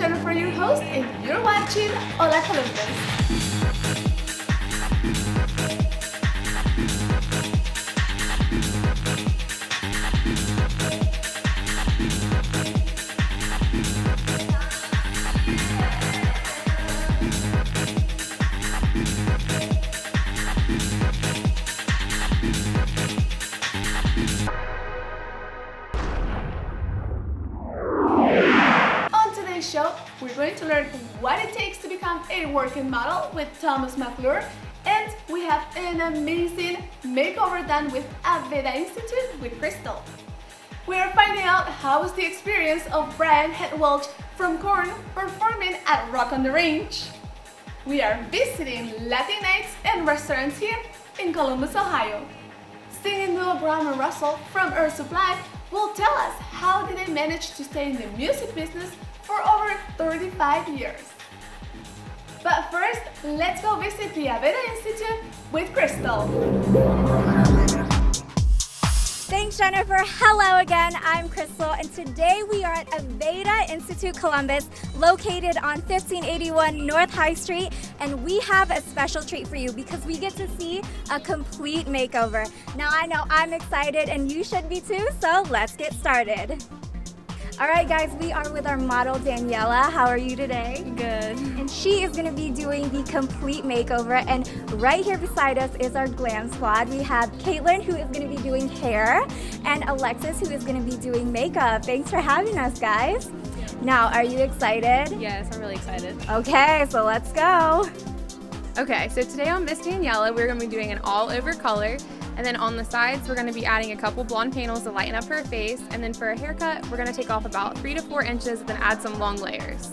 Jennifer, your host, and you're watching Hola Columbus. Show, we're going to learn what it takes to become a working model with Thomas McClure, and we have an amazing makeover done with Aveda Institute with Crystal. We are finding out how was the experience of Brian Welch from KORN performing at Rock on the Range. We are visiting Latin nights and restaurants here in Columbus, Ohio. Singing duo Brown and Russell from Earth Supply will tell us how did they manage to stay in the music business for over 35 years. But first, let's go visit the Aveda Institute with Crystal. Thanks, Jennifer. Hello again, I'm Crystal, and today we are at Aveda Institute Columbus, located on 1581 North High Street, and we have a special treat for you because we get to see a complete makeover. Now I know I'm excited and you should be too, so let's get started. All right, guys, we are with our model, Daniela. How are you today? Good. And she is going to be doing the complete makeover. And right here beside us is our glam squad. We have Caitlin, who is going to be doing hair, and Alexis, who is going to be doing makeup. Thanks for having us, guys. Now, are you excited? Yes, I'm really excited. Okay, so let's go. Okay, so today on Miss Daniela, we're going to be doing an all-over color. And then on the sides, we're going to be adding a couple blonde panels to lighten up her face. And then for a haircut, we're going to take off about 3 to 4 inches and then add some long layers.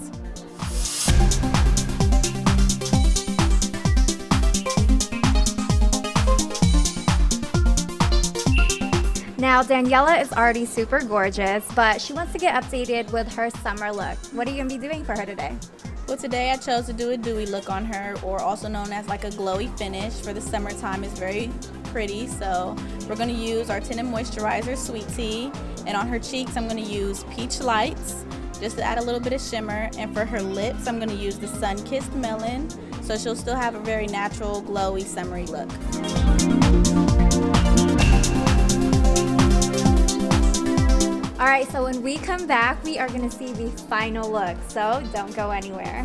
Now, Daniela is already super gorgeous, but she wants to get updated with her summer look. What are you going to be doing for her today? Well, today I chose to do a dewy look on her, or also known as like a glowy finish for the summertime. It's very pretty, so we're going to use our Tinted Moisturizer Sweet Tea, and on her cheeks I'm going to use Peach Lights just to add a little bit of shimmer, and for her lips I'm going to use the Sun Kissed Melon, so she'll still have a very natural, glowy, summery look. All right, so when we come back, we are going to see the final look, so don't go anywhere.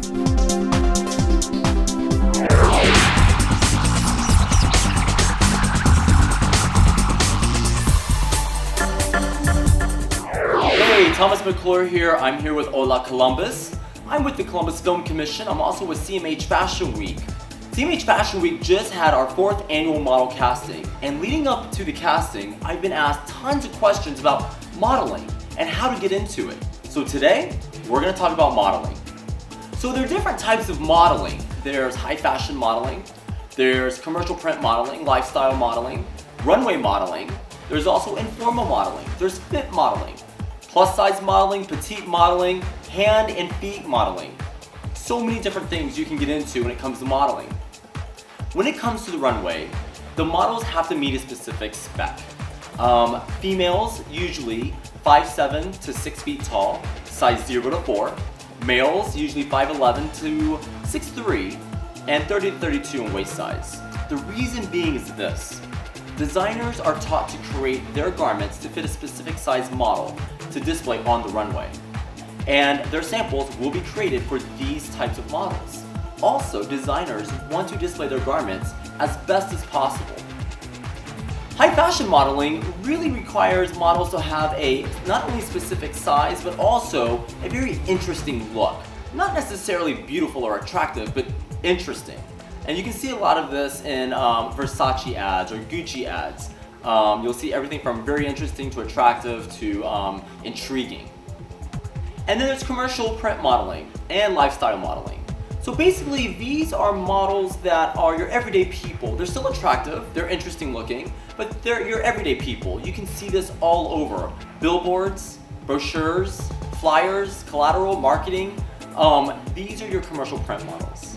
Hey, Thomas McClure here. I'm here with Hola Columbus. I'm with the Columbus Film Commission. I'm also with CMH Fashion Week. CMH Fashion Week just had our 4th annual model casting, and leading up to the casting, I've been asked tons of questions about modeling and how to get into it. So today, we're going to talk about modeling. So there are different types of modeling. There's high fashion modeling, there's commercial print modeling, lifestyle modeling, runway modeling, there's also informal modeling, there's fit modeling, plus size modeling, petite modeling, hand and feet modeling. So many different things you can get into when it comes to modeling. When it comes to the runway, the models have to meet a specific spec. Females usually 5'7" to 6 feet tall, size 0 to 4. Males usually 5'11" to 6'3", and 30 to 32 in waist size. The reason being is this. Designers are taught to create their garments to fit a specific size model to display on the runway. And their samples will be created for these types of models. Also, designers want to display their garments as best as possible. High fashion modeling really requires models to have a not only specific size, but also a very interesting look. Not necessarily beautiful or attractive, but interesting. And you can see a lot of this in Versace ads or Gucci ads. You'll see everything from very interesting to attractive to intriguing. And then there's commercial print modeling and lifestyle modeling. So basically, these are models that are your everyday people. They're still attractive, they're interesting looking, but they're your everyday people. You can see this all over. Billboards, brochures, flyers, collateral, marketing. These are your commercial print models.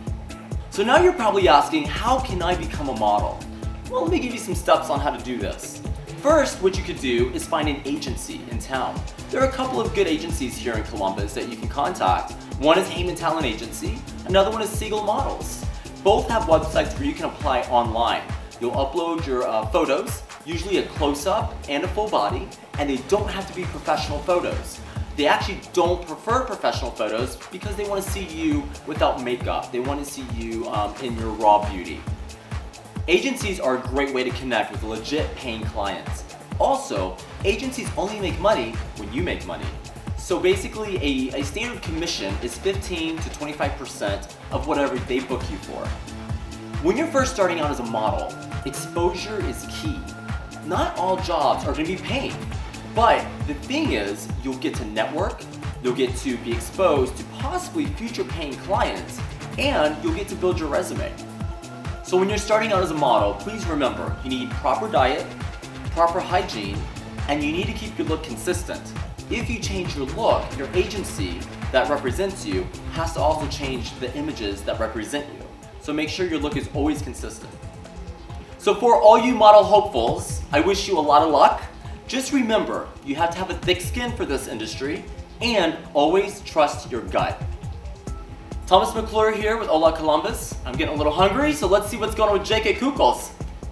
So now you're probably asking, how can I become a model? Well, let me give you some steps on how to do this. First, what you could do is find an agency in town. There are a couple of good agencies here in Columbus that you can contact. One is Heyman Talent Agency, another one is Siegel Models. Both have websites where you can apply online. You'll upload your photos, usually a close-up and a full body, and they don't have to be professional photos. They actually don't prefer professional photos because they want to see you without makeup. They want to see you in your raw beauty. Agencies are a great way to connect with legit paying clients. Also, agencies only make money when you make money. So basically, a standard commission is 15 to 25% of whatever they book you for. When you're first starting out as a model, exposure is key. Not all jobs are going to be paying, but the thing is, you'll get to network, you'll get to be exposed to possibly future paying clients, and you'll get to build your resume. So when you're starting out as a model, please remember, you need proper diet, proper hygiene, and you need to keep your look consistent. If you change your look, your agency that represents you has to also change the images that represent you. So make sure your look is always consistent. So for all you model hopefuls, I wish you a lot of luck. Just remember, you have to have a thick skin for this industry, and always trust your gut. Thomas McClure here with Hola Columbus. I'm getting a little hungry, so let's see what's going on with Jake at Kukos.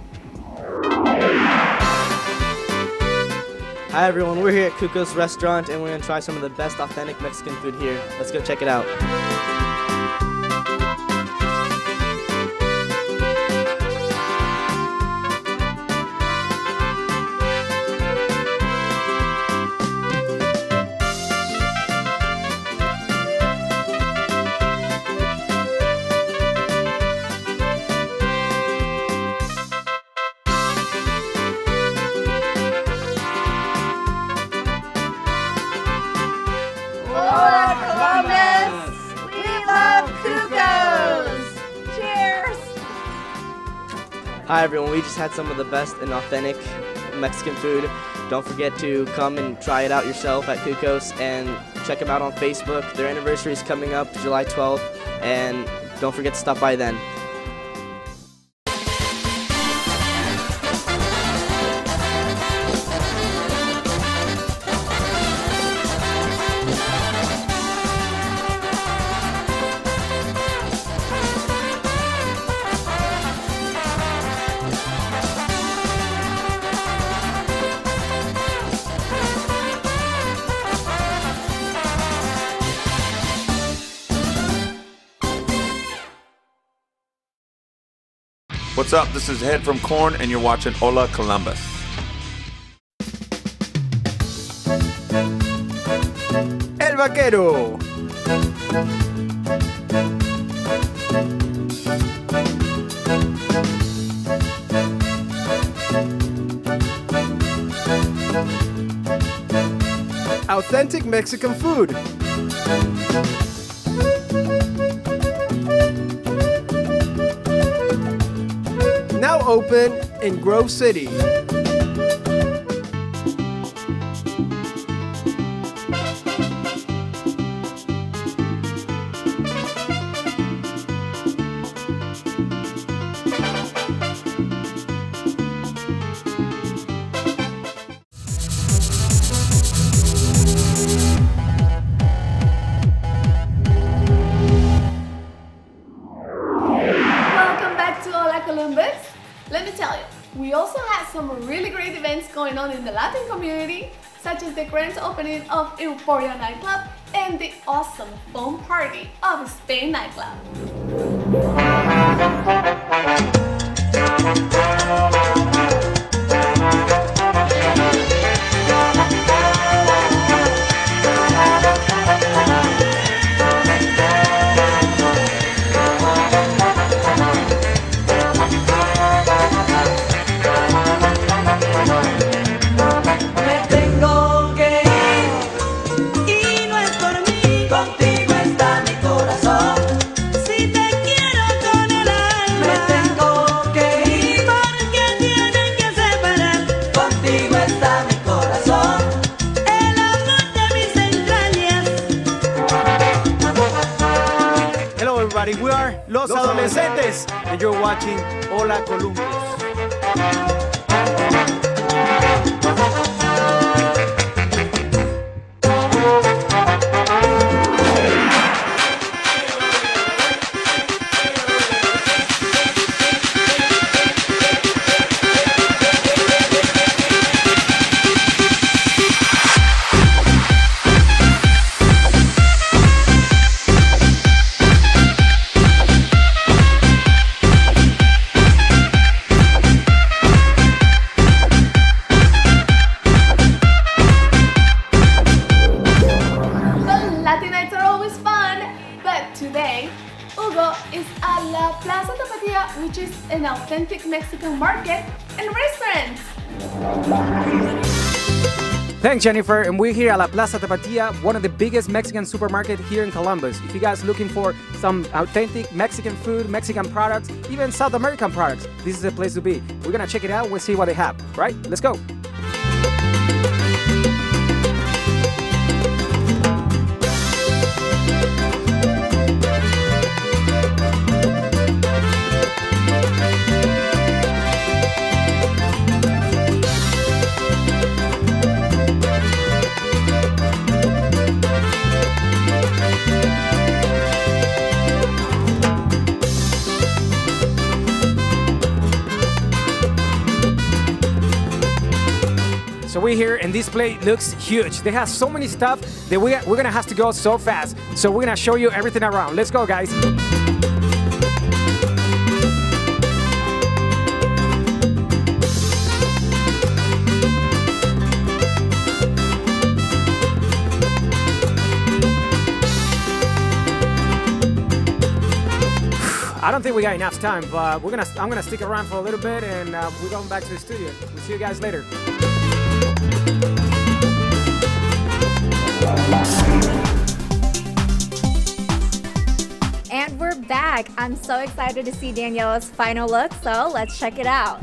Hi everyone, we're here at Kukos Restaurant and we're going to try some of the best authentic Mexican food here. Let's go check it out. Hola Columbus! We love Kukos! Cheers! Hi everyone, we just had some of the best and authentic Mexican food. Don't forget to come and try it out yourself at Kukos and check them out on Facebook. Their anniversary is coming up July 12th and don't forget to stop by then. What's up? This is Head from KORN, and you're watching Hola Columbus. El Vaquero. Authentic Mexican food. Now open in Grove City. Welcome back to Hola Columbus. Let me tell you, we also had some really great events going on in the Latin community, such as the grand opening of Euphoria nightclub and the awesome foam party of Spain nightclub. We are Los Adolescentes, and you're watching Hola Columbus. Plaza Tapatia, which is an authentic Mexican market and restaurant. Thanks, Jennifer. And we're here at La Plaza Tapatia, one of the biggest Mexican supermarkets here in Columbus. If you guys are looking for some authentic Mexican food, Mexican products, even South American products, this is the place to be. We're gonna check it out. We'll see what they have. Right? Let's go. So we're here and this place looks huge. They have so many stuff that we're gonna have to go so fast. So we're gonna show you everything around. Let's go, guys. I don't think we got enough time, but I'm gonna stick around for a little bit and we're going back to the studio. We'll see you guys later. And we're back. I'm so excited to see Daniela's final look, so let's check it out.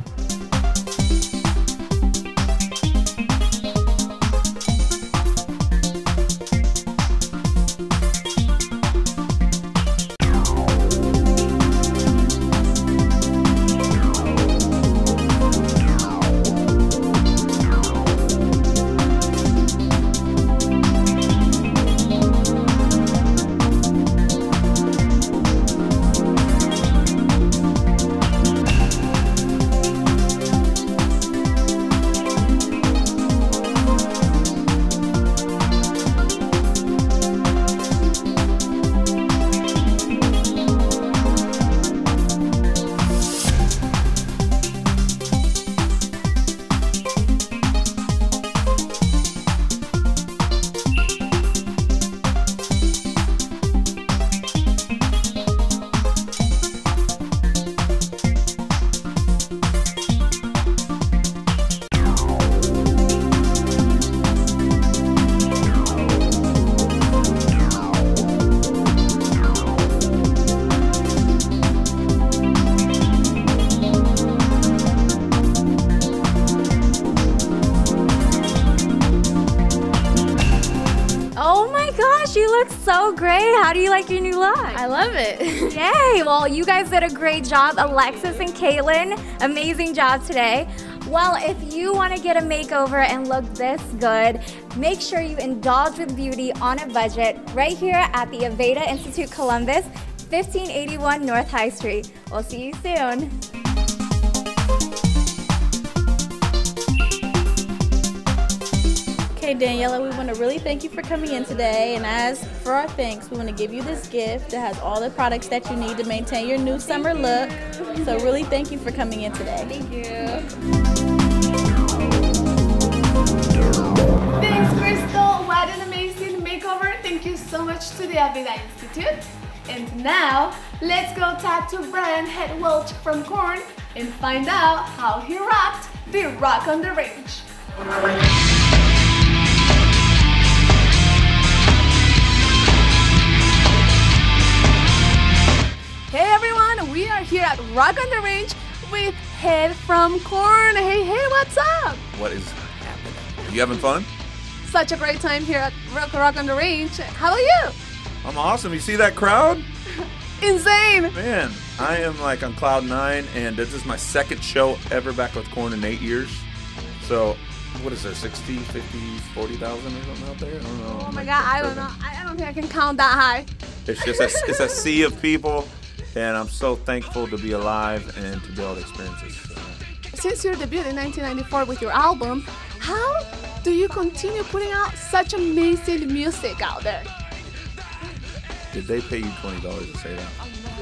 You look so great. How do you like your new look? I love it. Yay! Well, you guys did a great job. Alexis and Caitlin, amazing job today. Well, if you want to get a makeover and look this good, make sure you indulge with beauty on a budget right here at the Aveda Institute Columbus, 1581 North High Street. We'll see you soon. Okay, Daniela, we want to really thank you for coming in today, and as for our thanks, we want to give you this gift that has all the products that you need to maintain your new summer look. So really thank you for coming in today. Thank you. Thanks, Crystal. What an amazing makeover. Thank you so much to the Aveda Institute. And now, let's go talk to Brian Head Welch from KORN and find out how he rocked the Rock on the Range. Hey everyone, we are here at Rock on the Range with Head from KORN. Hey, what's up? What is happening? Are you having fun? Such a great time here at Rock on the Range. How are you? I'm awesome. You see that crowd? Insane! Man, I am like on cloud 9, and this is my second show ever back with KORN in 8 years. So, what is there, 60, 50, 40,000 or something out there? I don't know. Oh my God, I don't know. I don't think I can count that high. It's just it's a sea of people, and I'm so thankful to be alive and to be able to experience this. Since your debut in 1994 with your album, how do you continue putting out such amazing music out there? Did they pay you $20 to say that?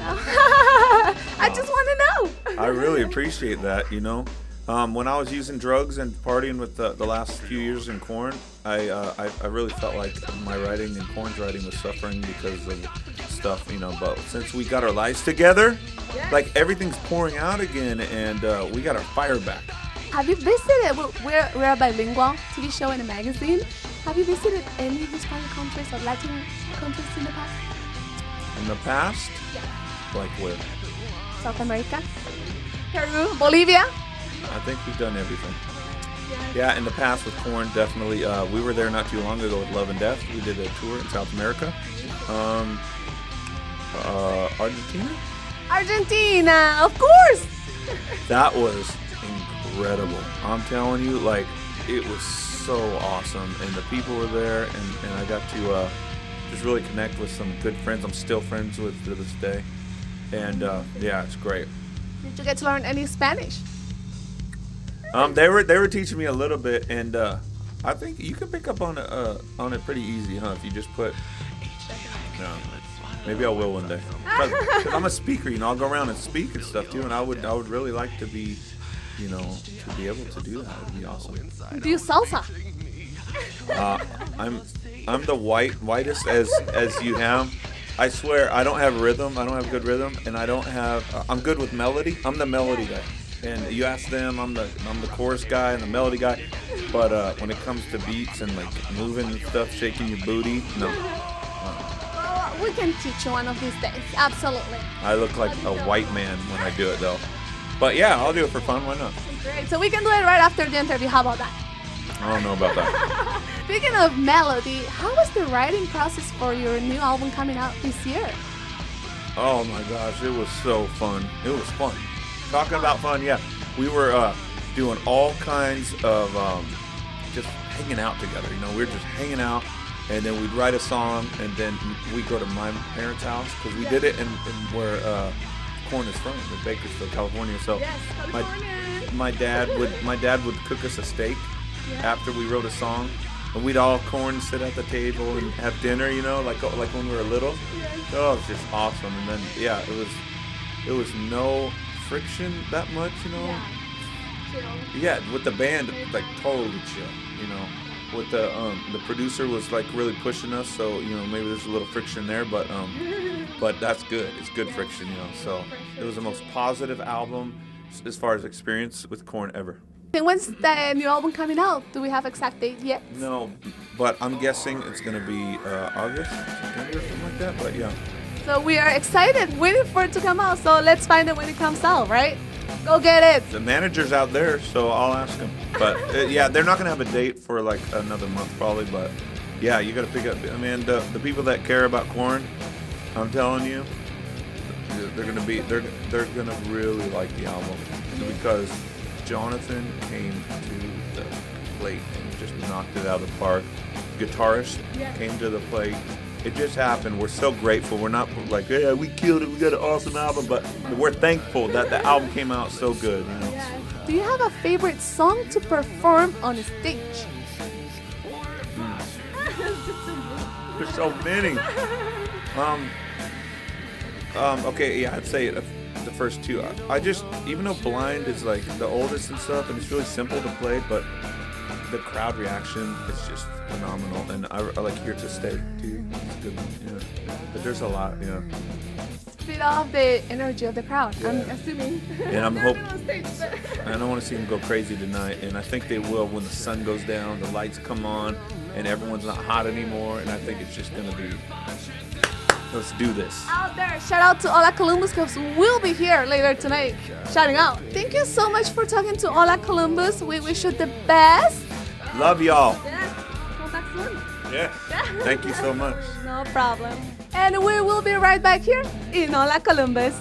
I just want to know. I really appreciate that, you know. When I was using drugs and partying with the last few years in KORN, I really felt like my writing and KORN's writing was suffering because of stuff, you know. But since we got our lives together, like everything's pouring out again, and we got our fire back. Have you visited? We're a bilingual TV show and a magazine. Have you visited any Hispanic countries or Latin countries in the past? In the past, like where? South America, Peru, Bolivia. I think we've done everything. Yeah, in the past with KORN, definitely. We were there not too long ago with Love and Death. We did a tour in South America. Argentina? Argentina, of course. That was incredible. I'm telling you, like, it was so awesome. And the people were there, and I got to just really connect with some good friends I'm still friends with to this day. And yeah, it's great. Did you get to learn any Spanish? They were teaching me a little bit, and I think you can pick up on it pretty easy, huh? If you just put. No, maybe I will one day. Cause I'm a speaker, you know. I'll go around and speak and stuff too, and I would really like to be, you know, to be able to do that. It would be awesome. Do you salsa? I'm the whitest as you have. I swear I don't have rhythm. I don't have good rhythm, and I don't have. I'm good with melody. I'm the melody guy. And you ask them, I'm the chorus guy and the melody guy. But when it comes to beats and like moving and stuff, shaking your booty, no. Well, we can teach you one of these days. Absolutely. I look like a white man when I do it though. But yeah, I'll do it for fun. Why not? Great. So we can do it right after the interview. How about that? I don't know about that. Speaking of melody, how was the writing process for your new album coming out this year? Oh my gosh, it was so fun. It was fun. Talking about fun, yeah. We were doing all kinds of just hanging out together. You know, we were just hanging out, and then we'd write a song, and then we'd go to my parents' house because we did it in where KORN is from, in Bakersfield, California. So my dad would cook us a steak after we wrote a song, and we'd all KORN sit at the table and have dinner. You know, like when we were little. Oh, it was just awesome. And then yeah, it was no friction that much, you know. Yeah, with the band, like totally chill, you know. With the producer was like really pushing us, so you know maybe there's a little friction there, but that's good. It's good friction, you know. So it was the most positive album as far as experience with KORN ever. And when's the new album coming out? Do we have exact date yet? No, but I'm guessing it's gonna be August, September, something like that. But yeah. So we are excited, waiting for it to come out. So let's find it when it comes out, right? Go get it. The manager's out there, so I'll ask him. But yeah, they're not gonna have a date for like another month probably. But yeah, you gotta pick up. I mean, the people that care about KORN, I'm telling you, they're gonna really like the album because Jonathan came to the plate and just knocked it out of the park. Guitarist came to the plate. It just happened. We're so grateful. We're not like, yeah, we killed it. We got an awesome album, but we're thankful that the album came out so good. You know? Yeah. Do you have a favorite song to perform on stage? There's so many. Okay, yeah, I'd say the first two. I just, even though Blind is like the oldest and stuff, and it's really simple to play, but the crowd reaction is just phenomenal, and I like Here to Stay too. It's good, yeah. But there's a lot, yeah. Feed off the energy of the crowd, I'm assuming. And I'm hoping. I don't want to see them go crazy tonight, and I think they will when the sun goes down, the lights come on, and everyone's not hot anymore, and I think it's just gonna be. Let's do this. Out there, shout out to Hola Columbus because we'll be here later tonight shouting out. Thank you so much for talking to Hola Columbus. We wish you the best. Love y'all. Yeah. Come back soon. Yeah. Thank you so much. No problem. And we will be right back here in Hola Columbus.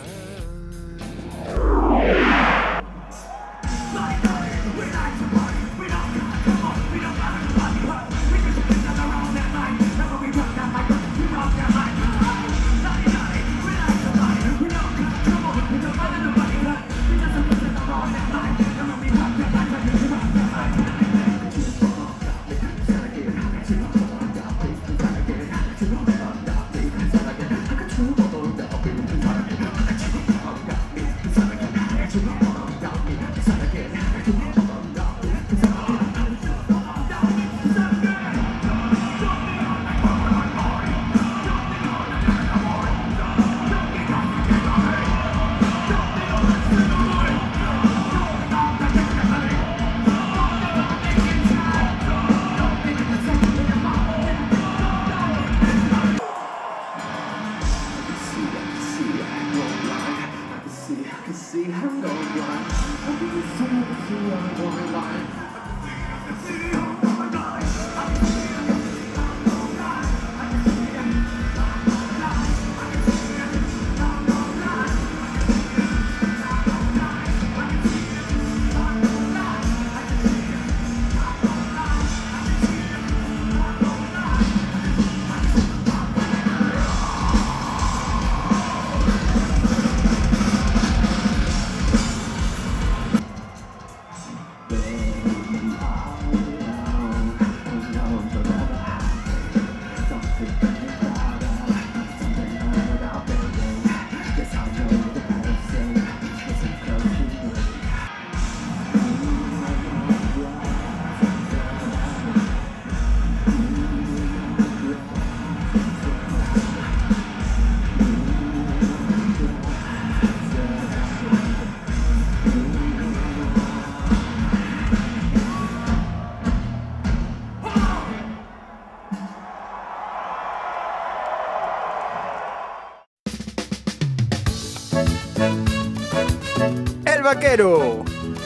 El Vaquero.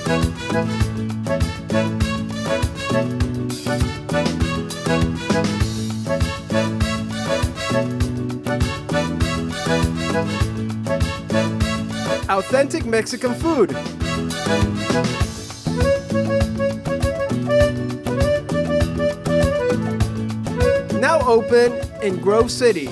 Authentic Mexican food. Now open in Grove City.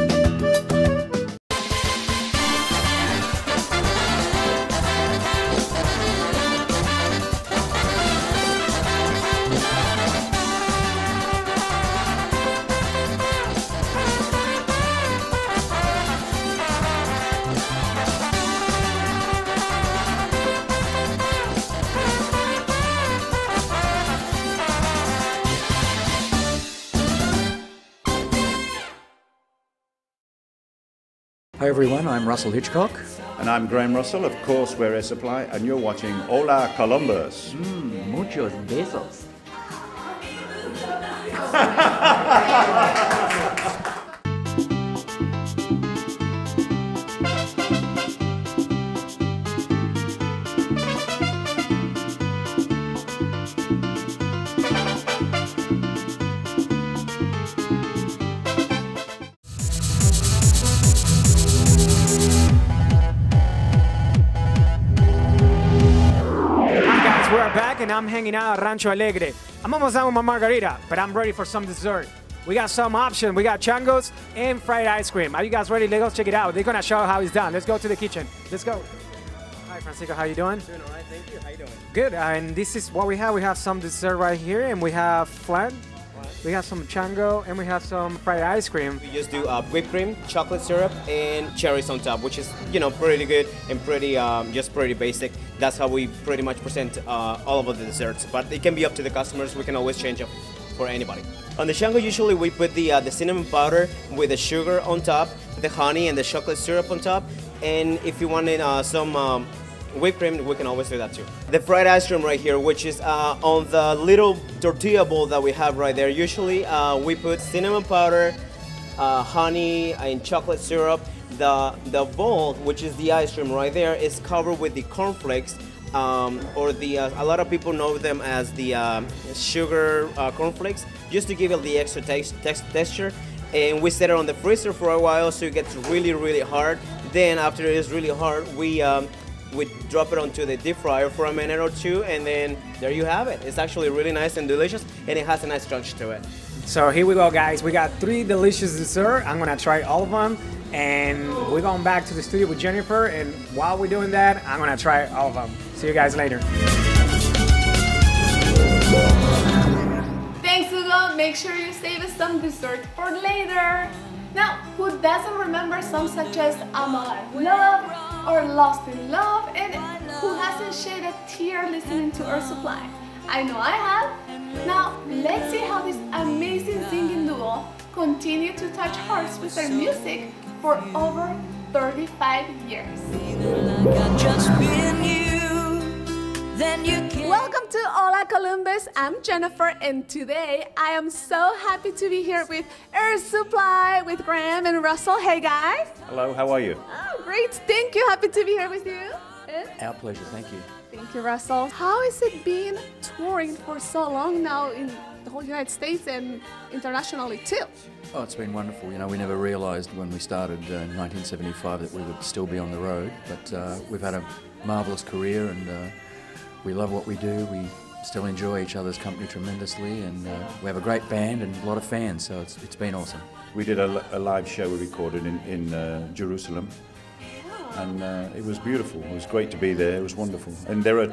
Hi everyone, I'm Russell Hitchcock. And I'm Graham Russell of Courseware Air Supply, and you're watching Hola Columbus. Muchos besos. And I'm hanging out at Rancho Alegre. I'm almost done with my margarita, but I'm ready for some dessert. We got some options. We got changos and fried ice cream. Are you guys ready? Let's check it out. They're gonna show how it's done. Let's go to the kitchen. Let's go. Hi, Francisco. How you doing? Doing all right, thank you. How you doing? Good. And this is what we have. We have some dessert right here, and we have flan. We have some chango, and we have some fried ice cream. We just do whipped cream, chocolate syrup, and cherries on top, which is, pretty good and pretty, just pretty basic. That's how we pretty much present all of the desserts. But it can be up to the customers. We can always change up for anybody. On the chango, usually we put the cinnamon powder with the sugar on top, the honey and the chocolate syrup on top. And if you wanted some whipped cream, we can always do that too. The fried ice cream right here, which is on the little tortilla bowl that we have right there. Usually we put cinnamon powder, honey, and chocolate syrup. The bowl, which is the ice cream right there, is covered with the cornflakes, or the a lot of people know them as the sugar cornflakes, just to give it the extra texture. And we set it on the freezer for a while so it gets really, really hard. Then after it is really hard, we drop it onto the deep fryer for a minute or two, and then there you have it. It's actually really nice and delicious, and it has a nice crunch to it. So here we go, guys. We got 3 delicious desserts. I'm gonna try all of them, and we're going back to the studio with Jennifer, and while we're doing that, I'm gonna try all of them. See you guys later. Thanks, Hugo. Make sure you save us some dessert for later. Now, who doesn't remember songs such as I'm Alive Love or Lost in Love, and who hasn't shed a tear listening to Air Supply? I know I have. Now, let's see how this amazing singing duo continue to touch hearts with their music for over 35 years. Welcome to Hola Columbus. I'm Jennifer, and today I am so happy to be here with Air Supply, with Graham and Russell. Hey guys. Hello, how are you? Oh, great. Thank you. Happy to be here with you. Our pleasure, thank you. Thank you, Russell. How has it been touring for so long now in the whole United States and internationally too? Oh, it's been wonderful. You know, we never realised when we started in 1975 that we would still be on the road, but we've had a marvellous career and we love what we do. We still enjoy each other's company tremendously, and we have a great band and a lot of fans, so it's been awesome. We did a live show we recorded in Jerusalem, and it was beautiful. It was great to be there. It was wonderful. And there are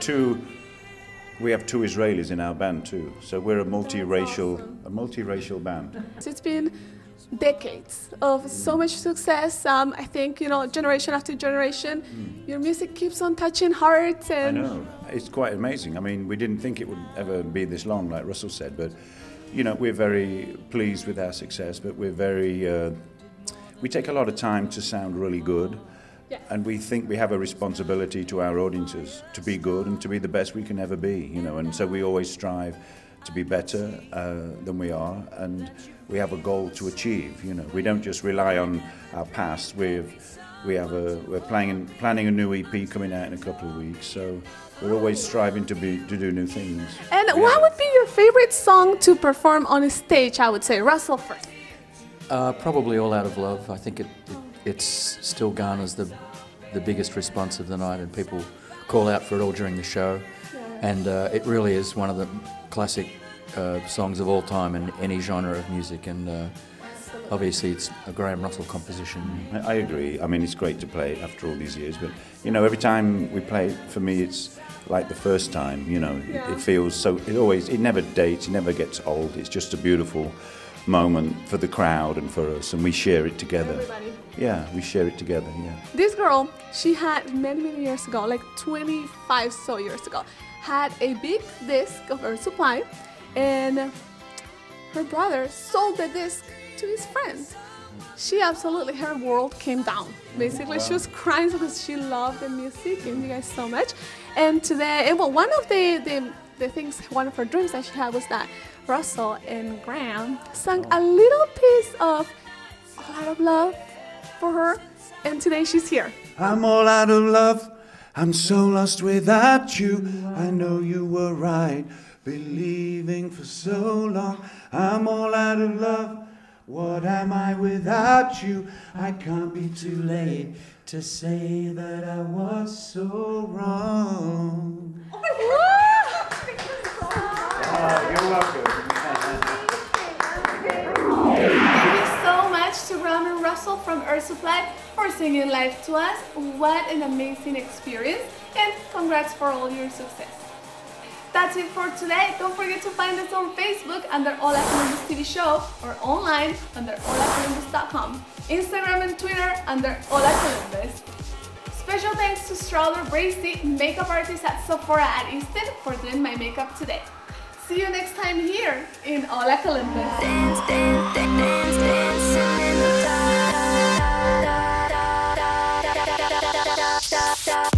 we have two Israelis in our band too, so we're a multiracial band. It's been decades of so much success. I think, you know, generation after generation, your music keeps on touching hearts. And I know. It's quite amazing. I mean, we didn't think it would ever be this long, like Russell said, but, you know, we're very pleased with our success, but we're very, we take a lot of time to sound really good. Yes. And we think we have a responsibility to our audiences to be good and to be the best we can ever be, you know, and so we always strive to be better than we are, and we have a goal to achieve, you know. We don't just rely on our past. We're planning a new EP coming out in a couple of weeks, so we're always striving to do new things. And what would be your favorite song to perform on a stage, I would say? Russell first. Probably All Out of Love. I think it's still garners the biggest response of the night, and people call out for it all during the show. And it really is one of the classic songs of all time in any genre of music, and obviously it's a Graham Russell composition. I agree. I mean, it's great to play it after all these years, but, you know, every time we play it, for me, it's like the first time, you know. It feels so, it never dates, it never gets old. It's just a beautiful moment for the crowd and for us, and we share it together. Everybody. Yeah, we share it together, yeah. This girl, she had many years ago, like 25 so years ago, had a big disc of Earth Supply, and her brother sold the disc to his friends. Her world came down. Basically, she was crying because she loved the music and you guys so much. And today, well, one of the things, one of her dreams that she had was that Russell and Graham sang a little piece of All Out of Love for her, and today she's here. I'm all out of love, I'm so lost without you. I know you were right, believing for so long. I'm all out of love, what am I without you? I can't be too late to say that I was so wrong. You're welcome. Thank you so much to Graham and Russell from Earth Supply for singing live to us. What an amazing experience, and congrats for all your success. That's it for today. Don't forget to find us on Facebook under Hola Columbus TV Show, or online under holacolumbus.com, Instagram and Twitter under Hola Columbus. Special thanks to Strawler Bracy, makeup artist at Sephora at Easton, for doing my makeup today. See you next time here in Hola Columbus. Dance, dance, dance, dancing in the dark.